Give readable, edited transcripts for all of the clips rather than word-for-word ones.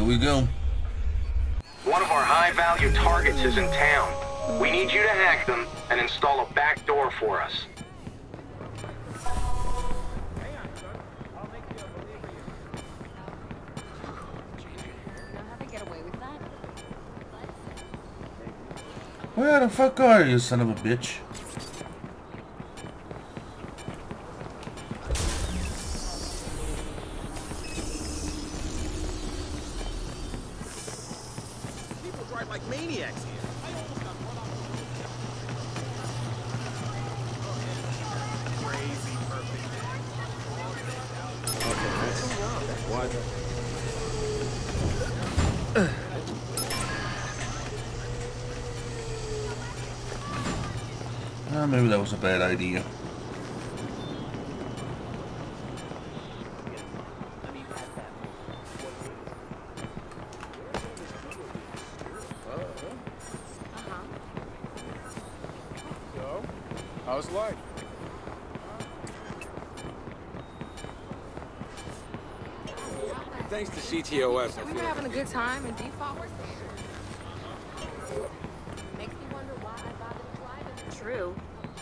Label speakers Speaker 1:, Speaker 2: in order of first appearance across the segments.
Speaker 1: we go.
Speaker 2: One of our high-value targets is in town. We need you to hack them and install a back door for us.
Speaker 1: Where the fuck are you, son of a bitch?
Speaker 3: People drive like maniacs here. Crazy perfect. Okay, that's what.
Speaker 1: Maybe that was a bad idea.
Speaker 4: So, how's life?
Speaker 3: Thanks to CTOS, I
Speaker 5: We were
Speaker 3: feel
Speaker 5: having a good time and default was there. Makes me wonder why I bothered driving. True.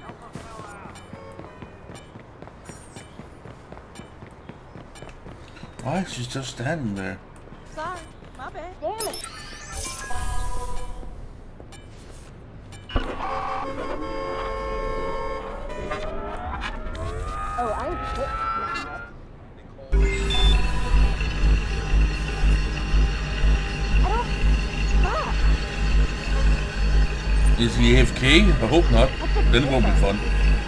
Speaker 1: Why is she just standing there?
Speaker 5: Sorry, my bad. Damn it. Oh, I'm sick.
Speaker 1: Is he AFK? I hope not. Then it won't be fun.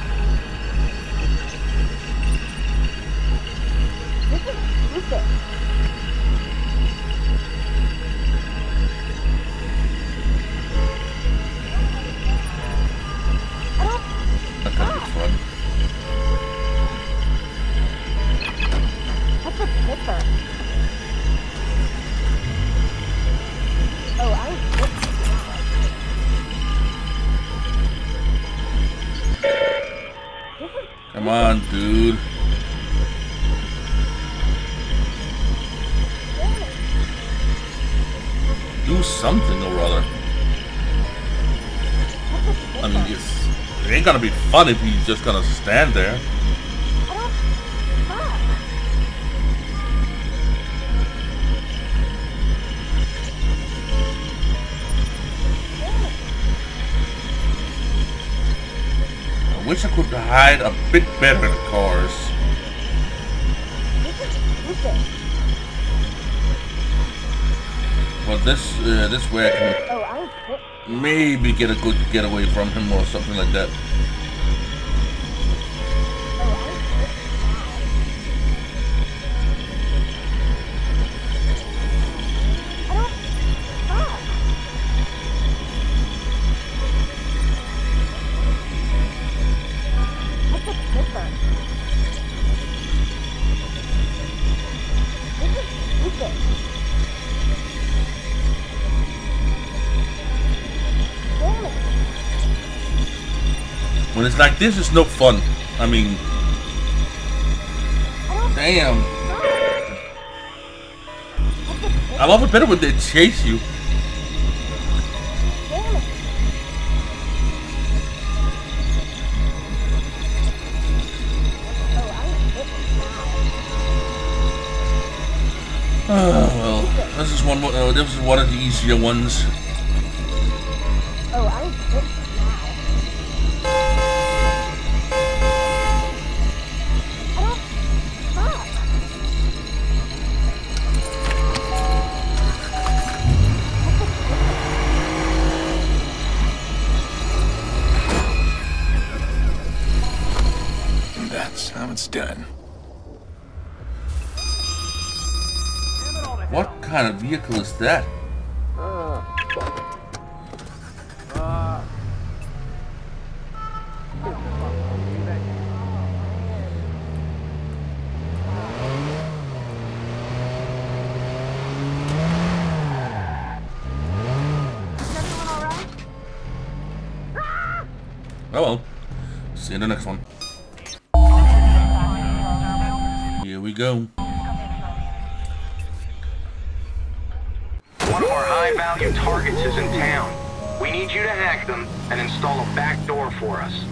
Speaker 5: This is stupid.
Speaker 1: That can't be fun.
Speaker 5: What's a tipper? Oh, I'm sick.
Speaker 1: Come on, dude. Do something or other. I mean, it ain't gonna be fun if he's just gonna stand there. I wish I could hide a bit better in cars. Well, this way I can maybe get a good getaway from him or something like that. When it's like this, it's no fun. I mean, damn. I love it better when they chase you. Well, this is one. This is one of the easier ones.
Speaker 5: Oh, I'm sick
Speaker 4: That's how it's done.
Speaker 1: What kind of vehicle is that? Oh well. See you in the next one. Here we go.
Speaker 2: One of our high-value targets is in town. We need you to hack them and install a back door for us.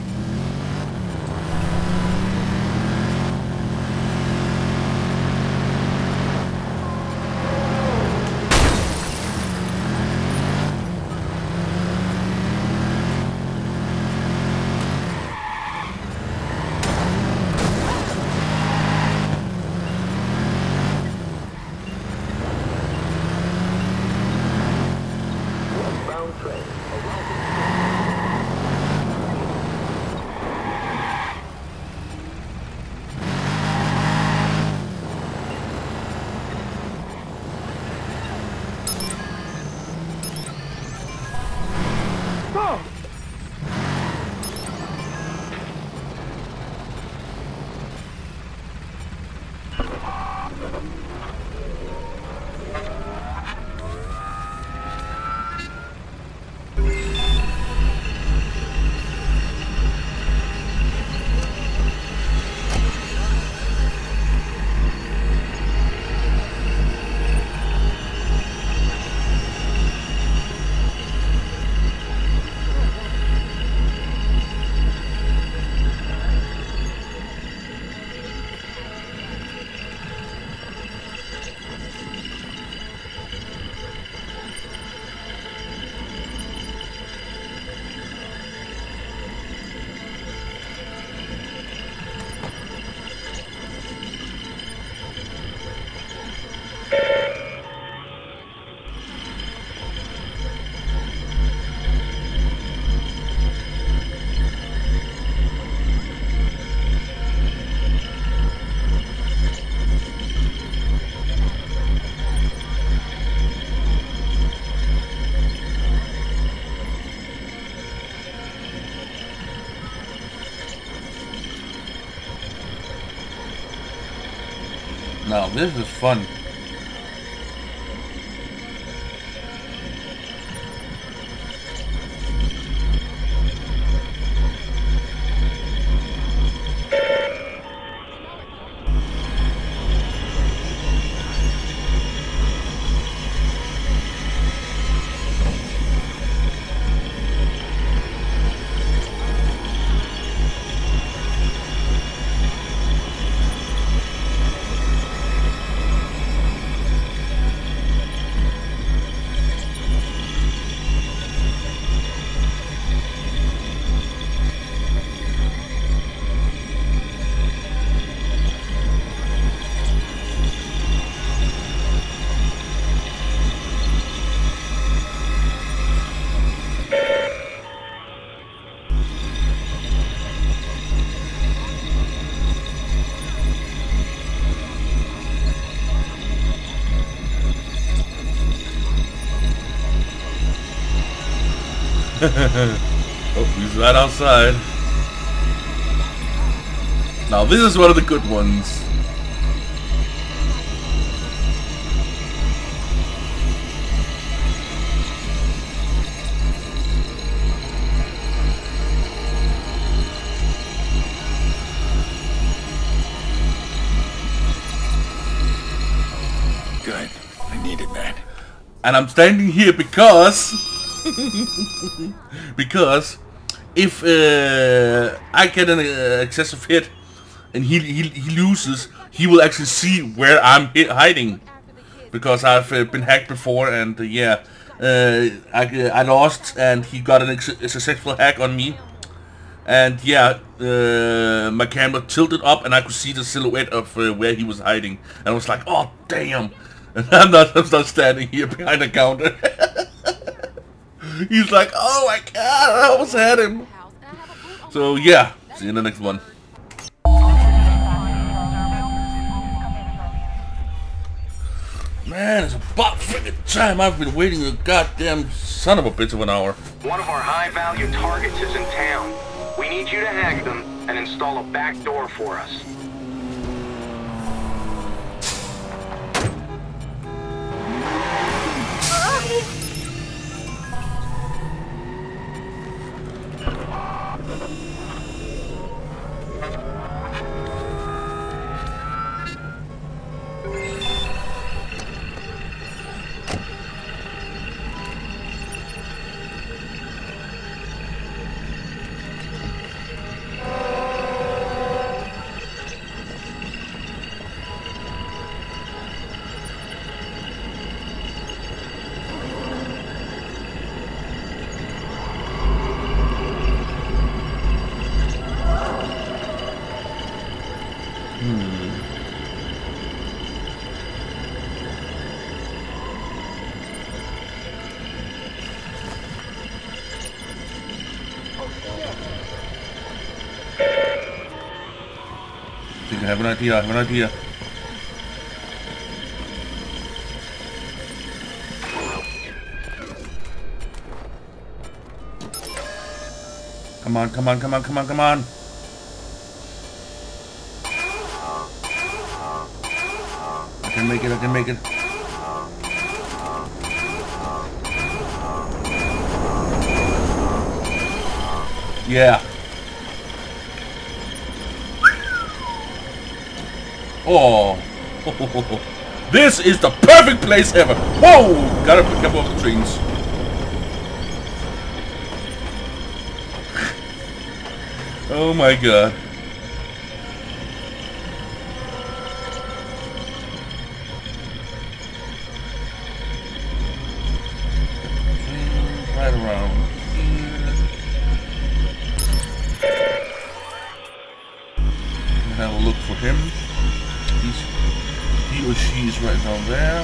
Speaker 1: Now this is fun. Oh, he's right outside. Now this is one of the good ones.
Speaker 4: Good. I needed that.
Speaker 1: And I'm standing here because because if I get an excessive hit and he loses, he will actually see where I'm hiding, because I've been hacked before, and yeah, I lost and he got a successful hack on me, and yeah, my camera tilted up and I could see the silhouette of where he was hiding, and I was like, oh damn. And I'm not standing here behind the counter. He's like, oh my god, I almost had him. So yeah, see you in the next one. Man, it's about freaking time. I've been waiting a goddamn son of a bitch of an hour.
Speaker 2: One of our high-value targets is in town. We need you to hack them and install a back door for us.
Speaker 1: have an idea. I have an idea. Come on, come on, come on, come on, come on. I can make it, I can make it. Yeah. Oh. This is the perfect place ever. Whoa! Gotta pick up all the trains. Oh my god. Right around here. Have a look for him. He or she is right down there.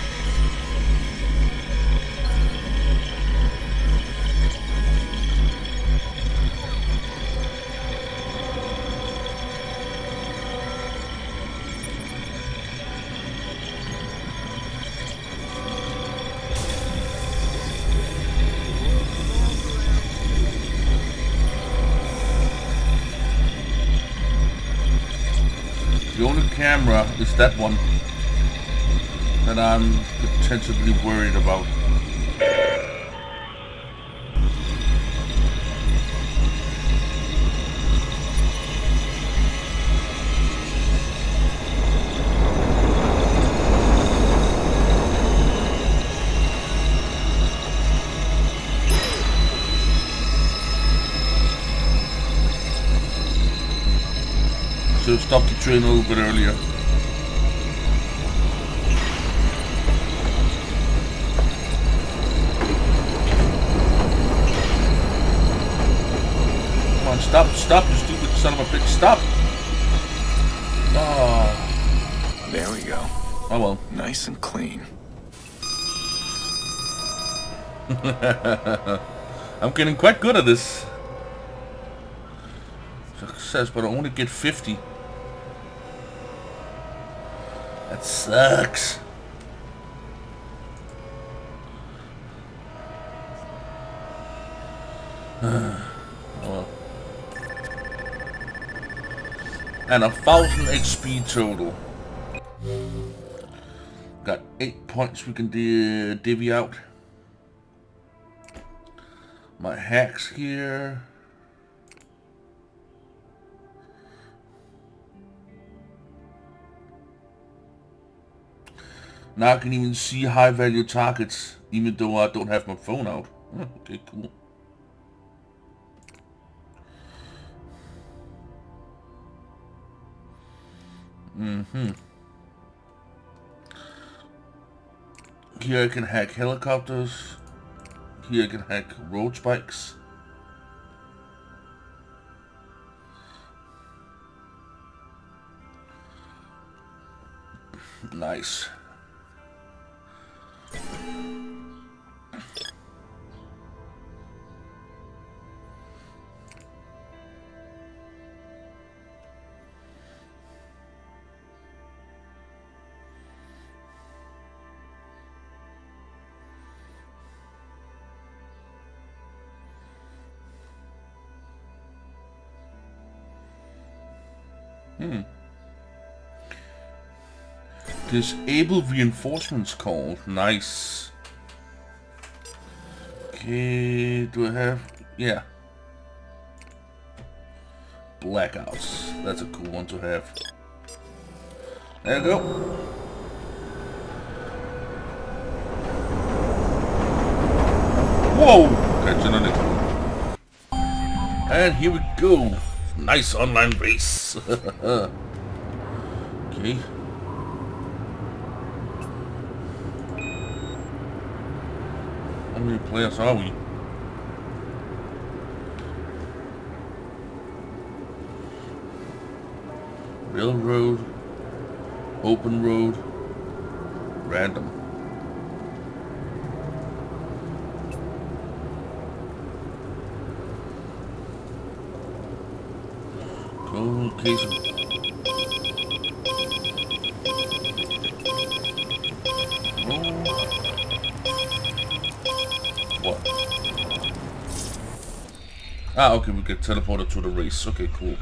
Speaker 1: The only camera is that one that I'm potentially worried about. Should have stopped the train a little bit earlier. Come on, stop, stop, you stupid son of a bitch, stop! Oh.
Speaker 4: There we go.
Speaker 1: Oh well.
Speaker 4: Nice and clean.
Speaker 1: I'm getting quite good at this. Success, but I only get 50. That sucks. Well. And 1000 HP total. Got 8 points we can divvy out. My hacks here. Now I can even see high value targets, even though I don't have my phone out. Okay, cool. Here I can hack helicopters. Here I can hack road spikes. Nice. Disable reinforcements call. Nice. Okay, do I have... Yeah. Blackouts. That's a cool one to have. There you go. Whoa! Catching on it. And here we go. Nice online race. Okay. How many players are we? Railroad, open road, random. Location. Ah, okay, we get teleported to the race. Okay, cool.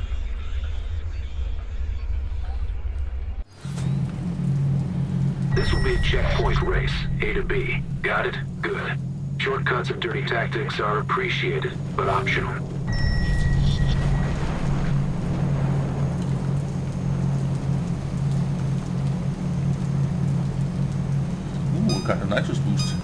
Speaker 2: This will be a checkpoint race, A to B. Got it? Good. Shortcuts and dirty tactics are appreciated, but optional.
Speaker 1: Ooh, got a nitrous boost.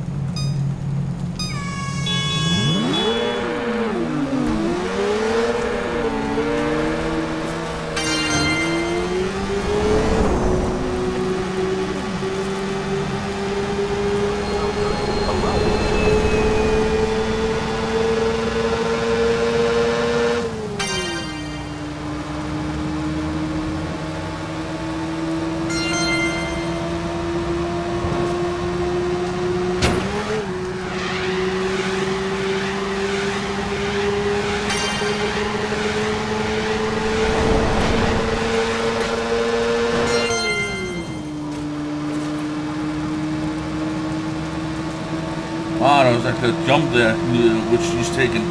Speaker 1: Ah, there was like a jump there, which she's taking.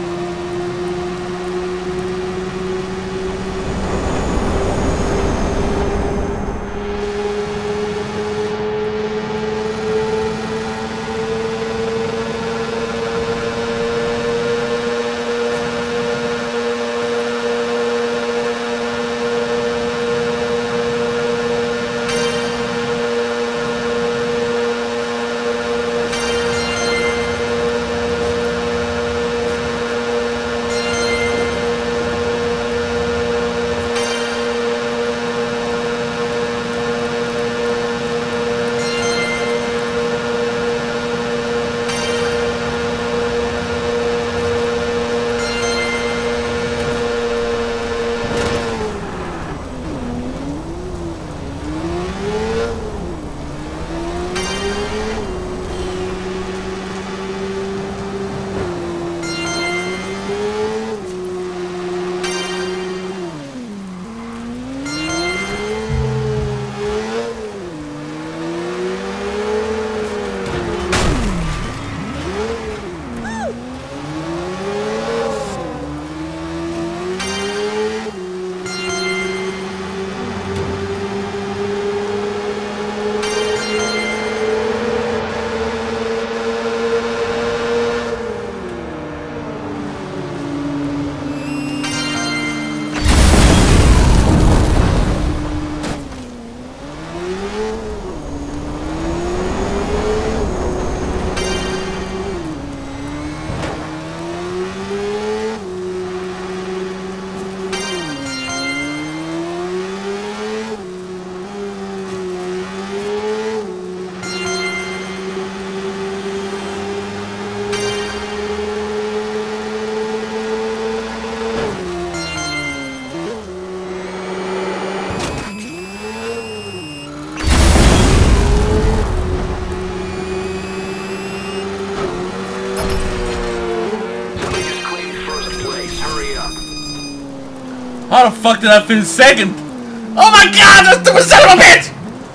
Speaker 1: How the fuck did I finish second? Oh my god, that's the son of a bitch!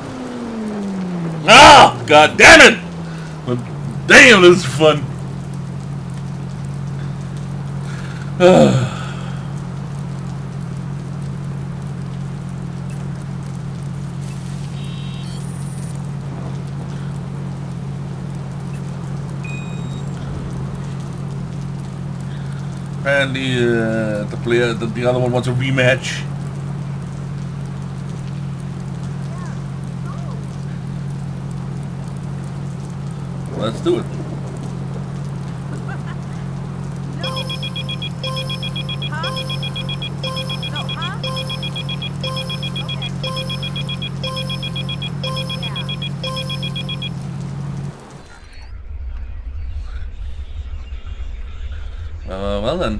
Speaker 1: Oh, god damn it! But damn, this is fun. Apparently, the other one wants a rematch. Let's do it. Well then.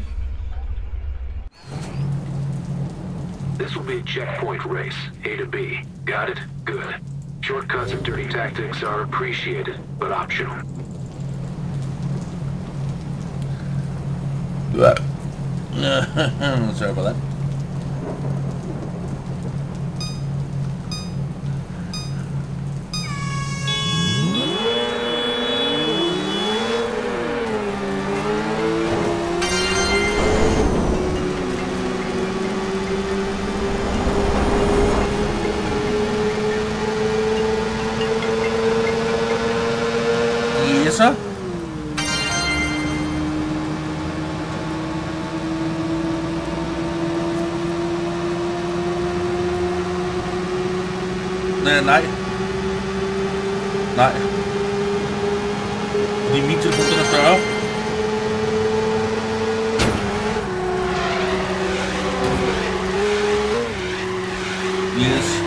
Speaker 2: This will be a checkpoint race, A to B. Got it? Good. Shortcuts and dirty tactics are appreciated, but optional.
Speaker 1: Sorry about that. så? Nej. Nej. Fordi min telefon den er større. Yes.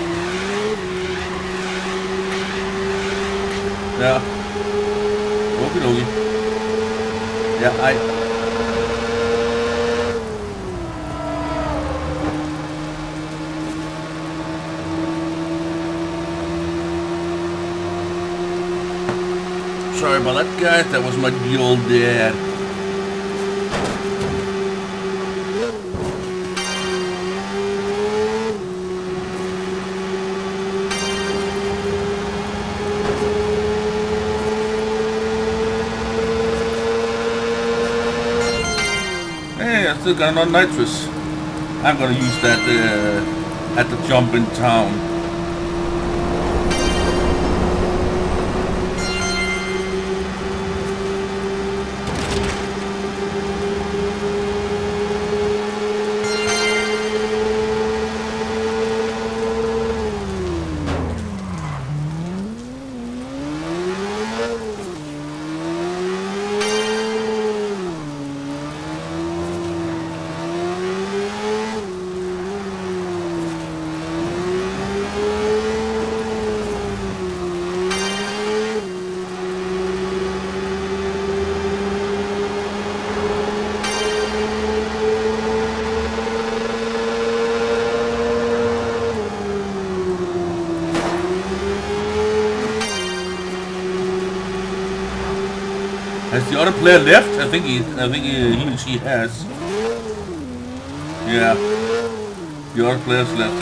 Speaker 1: Ja. Okay. Ja, ej. Sorry about that, guys. That was my dear old dad. Hey, I still got another nitrous. I'm gonna use that at the jump in town. Has the other player left? I think he or she has. Yeah. The other players left.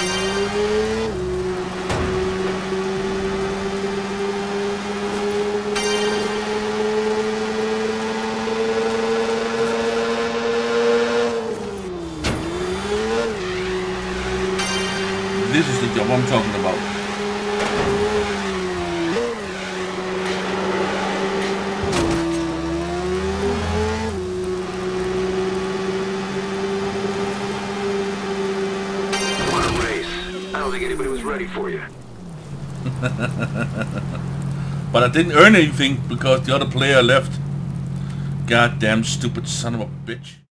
Speaker 1: This is the job I'm talking about.
Speaker 2: I don't think anybody was ready for you.
Speaker 1: But I didn't earn anything because the other player left. Goddamn stupid son of a bitch.